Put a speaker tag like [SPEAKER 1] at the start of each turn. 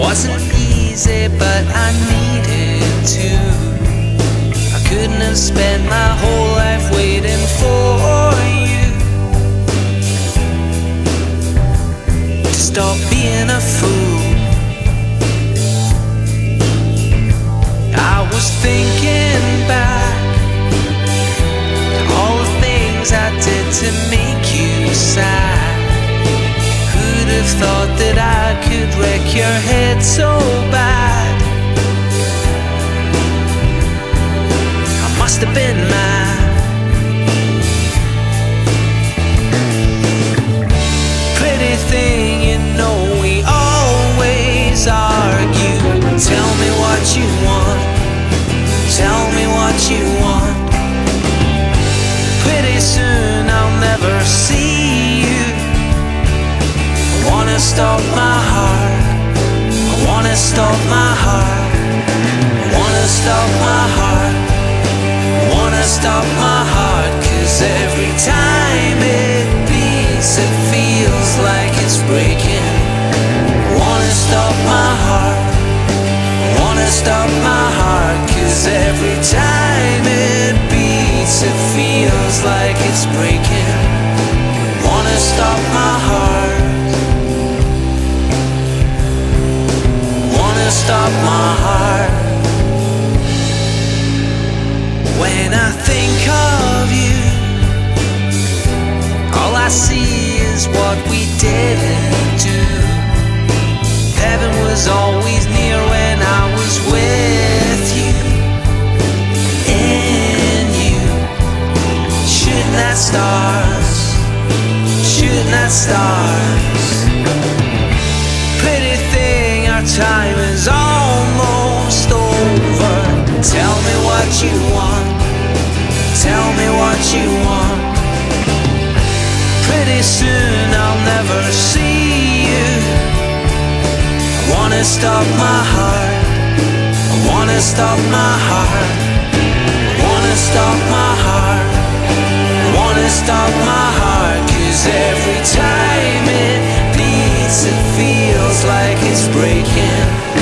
[SPEAKER 1] Wasn't easy, but I needed to. I couldn't have spent my whole life waiting for you to stop being a fool. I was thinking back to all the things I did to make you sad. Who'd have thought that I could wreck your head so bad? I must have been mad. Pretty thing, you know we always argue. Tell me what you want, tell me what you want. Pretty soon I'll never see you. I wanna stop my heart, I wanna stop my heart, I wanna stop my heart, I wanna stop my heart. 'Cause every time it beats it feels like it's breaking. I wanna stop my heart, I wanna stop my heart. 'Cause every time it beats it feels like it's breaking. I wanna stop my heart, stop my heart. When I think of you, all I see is what we didn't do. Heaven was always near when I was with you, in you. Shooting at stars, shooting at stars. Pretty thing, our time is almost over. Tell me what you want, tell me what you want. Pretty soon I'll never see you. I wanna stop my heart, I wanna stop my heart, I wanna stop my heart, I wanna stop my heart. 'Cause every time it beats it feels like it's breaking.